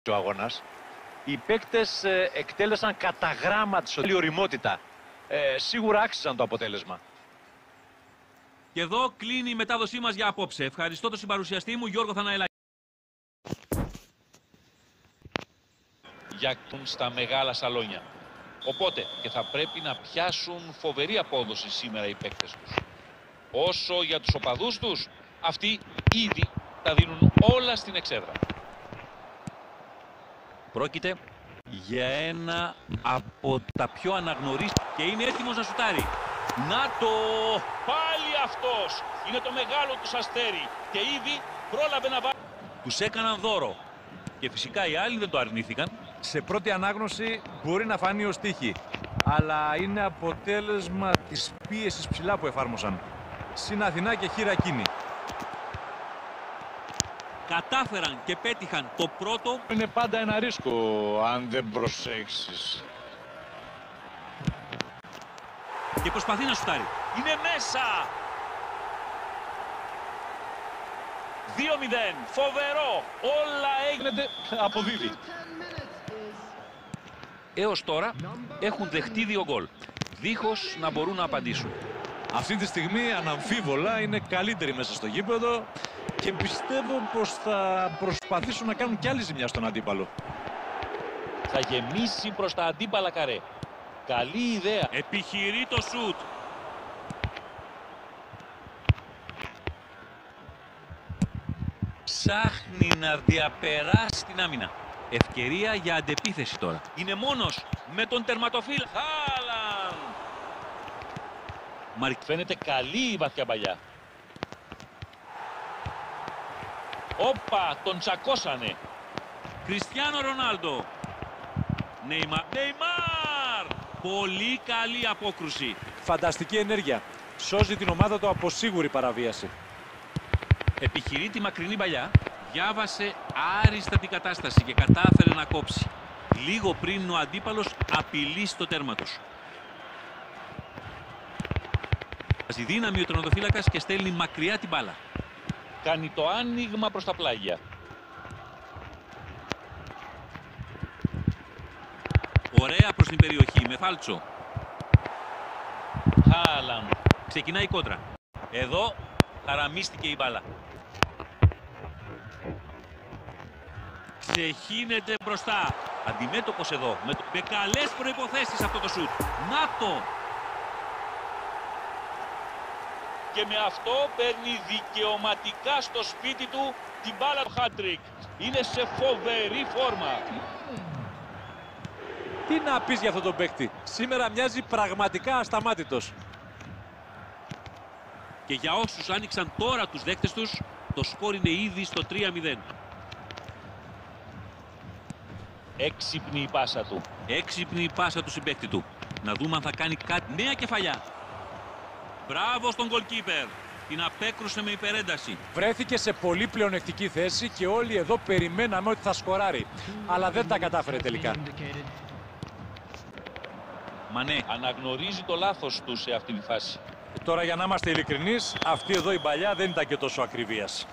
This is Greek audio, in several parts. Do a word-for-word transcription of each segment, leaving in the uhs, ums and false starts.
ο αγώνας. Οι παίκτες ε, εκτέλεσαν κατά γράμμα τη ωριμότητα. Ε, σίγουρα άξιζαν το αποτέλεσμα. Και εδώ κλείνει η μετάδοσή μας για απόψε. Ευχαριστώ τον συμπαρουσιαστή μου Γιώργο Θαναηλάκη. Για στα μεγάλα σαλόνια. Οπότε και θα πρέπει να πιάσουν φοβερή απόδοση σήμερα οι παίκτες τους. Όσο για τους οπαδούς τους, αυτοί ήδη τα δίνουν όλα στην εξέδρα. Πρόκειται για ένα από τα πιο αναγνωρίσιμα και είναι έτοιμος να σουτάρει. Να το! Πάλι αυτός! Είναι το μεγάλο τους αστέρι και ήδη πρόλαβε να βάλει. Τους έκαναν δώρο και φυσικά οι άλλοι δεν το αρνήθηκαν. Σε πρώτη ανάγνωση μπορεί να φανεί ως τύχη, αλλά είναι αποτέλεσμα της πίεσης ψηλά που εφάρμοσαν. Συν Αθηνά και χείρα εκείνη. Κατάφεραν και πέτυχαν το πρώτο. Είναι πάντα ένα ρίσκο αν δεν προσέξεις. Και προσπαθεί να σουτάρει. Είναι μέσα! δύο μηδέν. Φοβερό! Όλα έγινε. Αποδίδει. Έως τώρα έχουν δεχτεί δύο γκολ, δίχως να μπορούν να απαντήσουν. Αυτή τη στιγμή αναμφίβολα είναι καλύτεροι μέσα στο γήπεδο και πιστεύω πως θα προσπαθήσουν να κάνουν κι άλλη ζημιά στον αντίπαλο. Θα γεμίσει προς τα αντίπαλα καρέ. Καλή ιδέα. Επιχειρεί το σουτ. Ψάχνει να διαπεράσει την άμυνα. Ευκαιρία για αντεπίθεση τώρα. Είναι μόνος με τον τερματοφύλακα. Χάλαν! Μαρικ... Φαίνεται καλή η βαθιά παλιά. Όπα, τον τσακώσανε. Κριστιάνο Ρονάλντο. Νέιμαρ. Νέιμαρ! Πολύ καλή απόκρουση. Φανταστική ενέργεια. Σώζει την ομάδα του από σίγουρη παραβίαση. Επιχειρεί τη μακρινή παλιά. Διάβασε άριστα την κατάσταση και κατάφερε να κόψει. Λίγο πριν ο αντίπαλος απειλεί στο τέρμα τους. Βάζει δύναμη ο τερματοφύλακας και στέλνει μακριά την μπάλα. Κάνει το άνοιγμα προς τα πλάγια. Ωραία προς την περιοχή με φάλτσο. Χάλαν. Ξεκινάει η κόντρα. Εδώ χαραμίστηκε η μπάλα. Ξεχύνεται μπροστά. Αντιμέτωπος εδώ. Με, το... με καλές προϋποθέσεις αυτό το σουτ. Να το! Και με αυτό παίρνει δικαιωματικά στο σπίτι του την μπάλα του hat-trick. Είναι σε φοβερή φόρμα. Τι να πεις για αυτόν τον παίκτη. Σήμερα μοιάζει πραγματικά ασταμάτητος. Και για όσους άνοιξαν τώρα τους δέκτες τους, το σκορ είναι ήδη στο τρία μηδέν. Έξυπνη η πάσα του. Έξυπνη η πάσα του συμπαίκτη του. Να δούμε αν θα κάνει κάτι. Νέα κεφαλιά. Μπράβο στον goalkeeper. Την απέκρουσε με υπερένταση. Βρέθηκε σε πολύ πλεονεκτική θέση και όλοι εδώ περιμέναμε ότι θα σκοράρει. Αλλά δεν τα κατάφερε τελικά. Μανέ. Αναγνωρίζει το λάθος του σε αυτή τη φάση. Τώρα για να είμαστε ειλικρινείς, αυτή εδώ η παλιά δεν ήταν και τόσο ακριβίας.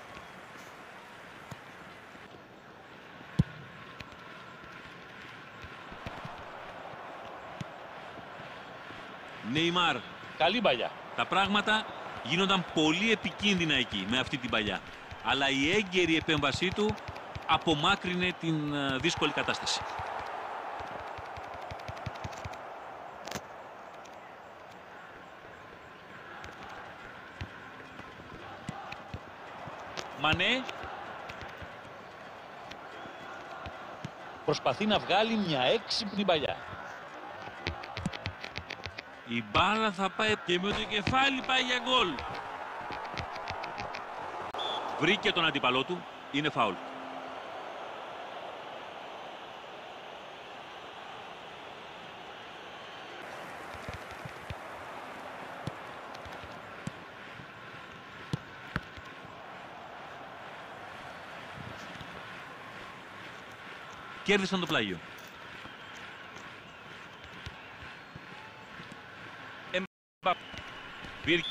Νέιμαρ. Καλή παλιά. Τα πράγματα γίνονταν πολύ επικίνδυνα εκεί με αυτή την παλιά. Αλλά η έγκαιρη επέμβασή του απομάκρυνε την δύσκολη κατάσταση. Μανέ. Προσπαθεί να βγάλει μια έξυπνη παλιά. Η μπάλα θα πάει και με το κεφάλι πάει για γκολ. Βρήκε τον αντίπαλό του. Είναι φάουλ. Κέρδισαν το πλάγιο.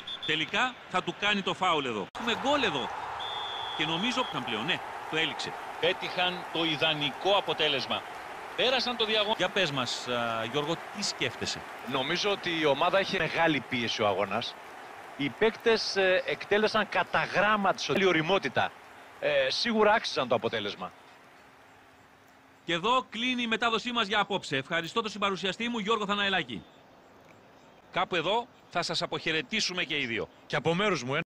Τελικά θα του κάνει το φάουλ εδώ. Έχουμε γκολ εδώ. Και νομίζω πλέον, ναι, το έληξε. Πέτυχαν το ιδανικό αποτέλεσμα. Πέρασαν το διαγωνισμό. Για πες μας, α, Γιώργο, τι σκέφτεσαι? Νομίζω ότι η ομάδα έχει μεγάλη πίεση ο αγώνας. Οι παίκτες ε, εκτέλεσαν κατά γράμμα τη οριμότητα. Ε, σίγουρα άξιζαν το αποτέλεσμα. Και εδώ κλείνει η μετάδοσή μας για απόψε. Ευχαριστώ τον συμπαρουσιαστή μου, Γιώργο Θαναελάκη. Κάπου εδώ θα σας αποχαιρετήσουμε και οι δύο. Και από μέρους μου,